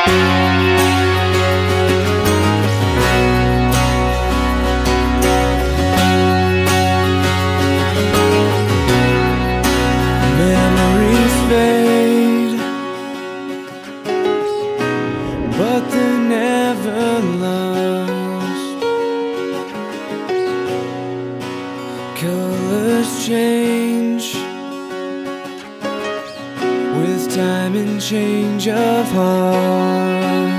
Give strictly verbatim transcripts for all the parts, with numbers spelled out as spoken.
Memories fade, but they're never lost. Colors change with time and change of heart.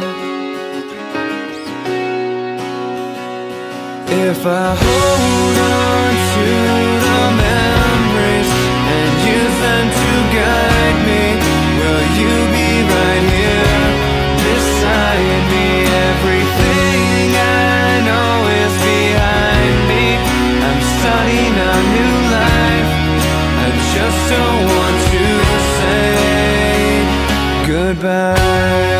If I hold on to the memories and use them to guide me, will you be right here beside me? Everything I know is behind me. I'm starting a new life. I just don't want to say goodbye.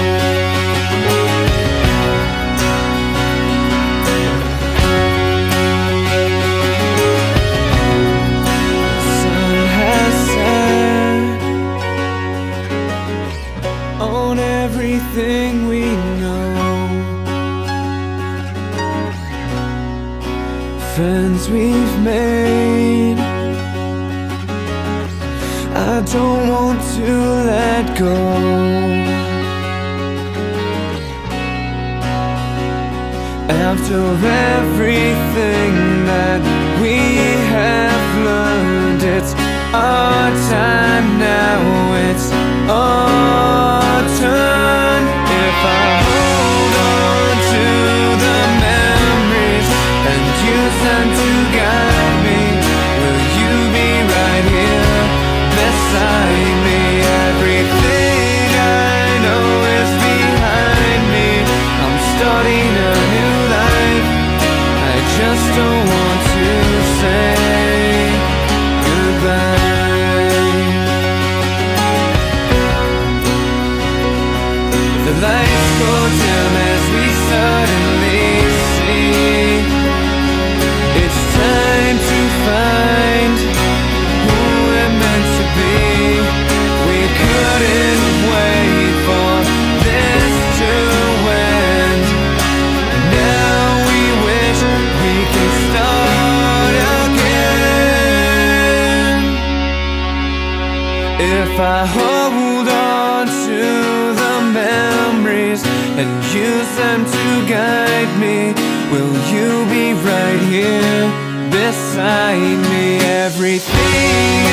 On everything we know, friends we've made, I don't want to let go. After everything that we have learned, it's our time now, it's our turn. If I hold on to the memories and use them to guide me, will you be right here beside me? Everything I know is behind me. I'm starting a new life. I just don't want to say goodbye. The lights go dim as we suddenly see it's time to find who we're meant to be. We couldn't wait for this to end. Now we wish we can start again. If I hold on to the memories and use them to guide me, will you be right here beside me? Everything